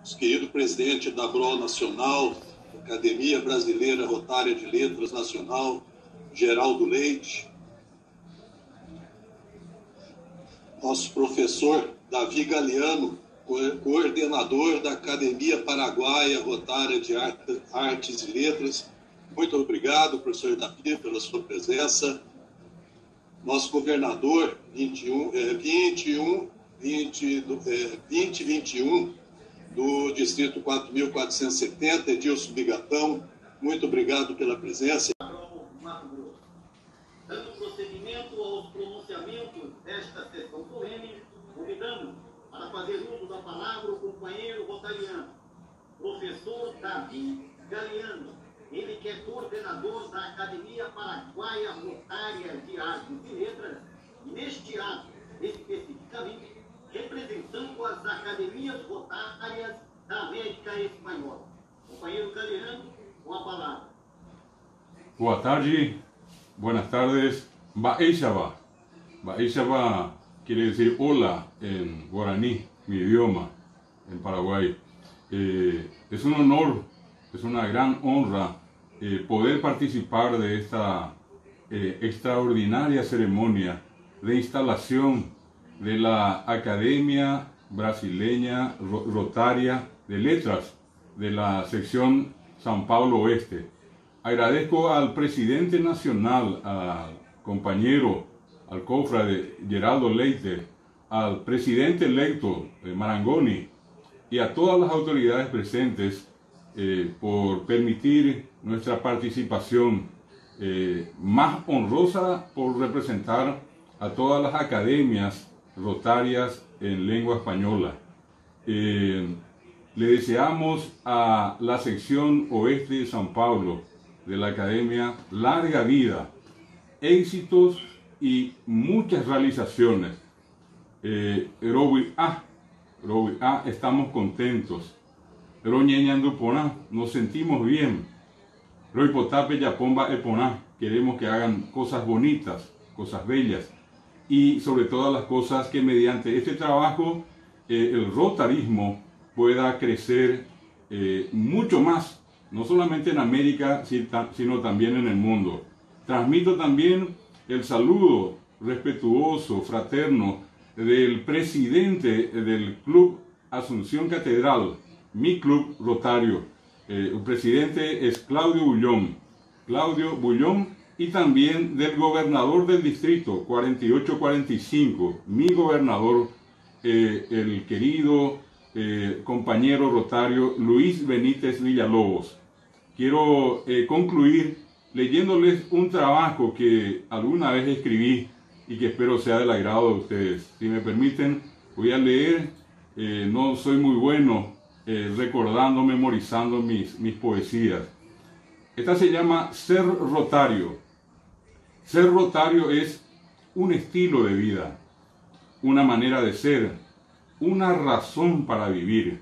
querido presidente da BRO Nacional, Academia Brasileira Rotária de Letras Nacional, Geraldo Leite, nosso professor Davi Galeano, coordenador da Academia Paraguaia Rotária de Artes e Letras. Muito obrigado, professor Davi, pela sua presença. Nosso governador 2021 do Distrito 4.470, Edilson Bigatão, muito obrigado pela presença. Dando prosseguimento aos pronunciamentos desta sessão solene, convidamos para fazer uso da palavra o companheiro rotariano, professor Davi Galeano, ele que é coordenador da Academia Paraguaia Rotária de Artes e Letras, e neste ato, especificamente, representando as Academias Rotárias da América Espanhola. Companheiro Galeano, com a palavra. Boa tarde, buenas tardes. Baixaba. Baixaba quiere decir hola en guaraní, mi idioma, en Paraguay. Es un honor, es una gran honra poder participar de esta extraordinaria ceremonia de instalación de la Academia Brasileña Rotaria de Letras de la sección São Paulo Oeste. Agradezco al presidente nacional, al compañero, al cofrade Geraldo Leite, al presidente electo Marangoni y a todas las autoridades presentes por permitir nuestra participación más honrosa, por representar a todas las academias rotarias en lengua española. Le deseamos a la sección oeste de São Paulo de la Academia larga vida, éxitos y muchas realizaciones. Estamos contentos. Nos sentimos bien. Queremos que hagan cosas bonitas, cosas bellas, y sobre todas las cosas que mediante este trabajo el rotarismo pueda crecer mucho más, no solamente en América, sino también en el mundo. Transmito también el saludo respetuoso, fraterno, del presidente del Club Asunción Catedral, mi club rotario. El presidente es Claudio Bullón, y también del gobernador del distrito 4845, mi gobernador, el querido compañero rotario Luis Benítez Villalobos. Quiero concluir leyéndoles un trabajo que alguna vez escribí y que espero sea del agrado de ustedes. Si me permiten, voy a leer. No soy muy bueno recordando, memorizando mis poesías. Esta se llama Ser Rotario. Ser rotario es un estilo de vida, una manera de ser, una razón para vivir.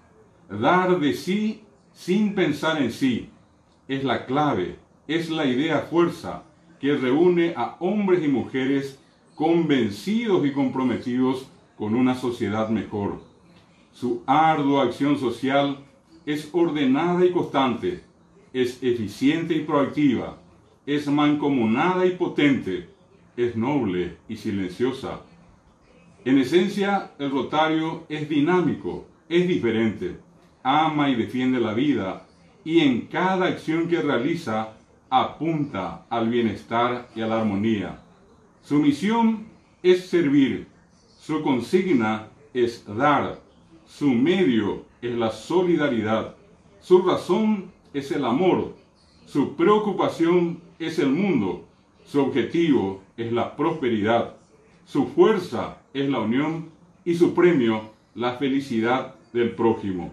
Dar de sí sin pensar en sí es la clave, es la idea fuerza que reúne a hombres y mujeres convencidos y comprometidos con una sociedad mejor. Su ardua acción social es ordenada y constante, es eficiente y proactiva, es mancomunada y potente, es noble y silenciosa. En esencia, el rotario es dinámico, es diferente, ama y defiende la vida, y en cada acción que realiza apunta al bienestar y a la armonía. Su misión es servir, su consigna es dar, su medio es la solidaridad, su razón es el amor, su preocupación es el mundo, su objetivo es la prosperidad, su fuerza es la unión y su premio la felicidad del prójimo.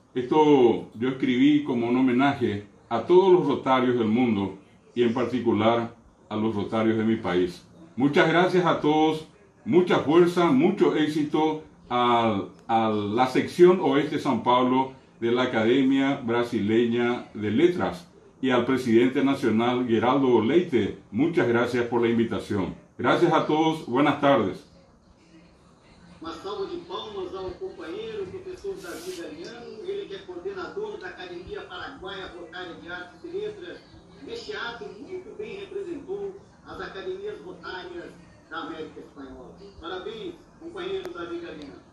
Esto yo escribí como un homenaje a todos los rotarios del mundo y en particular a los rotarios de mi país. Muchas gracias a todos, mucha fuerza, mucho éxito a la sección oeste de São Paulo de la Academia Brasileña de Letras y al presidente nacional Geraldo Leite. Muchas gracias por la invitación. Gracias a todos, buenas tardes. Uma salva de palmas ao companheiro professor Davi Galeano. Galeano, ele que é coordenador da Academia Paraguaia Rotária de Artes e Letras. Neste ato, muito bem representou as academias rotárias da América Espanhola. Parabéns, companheiro Davi Galeano.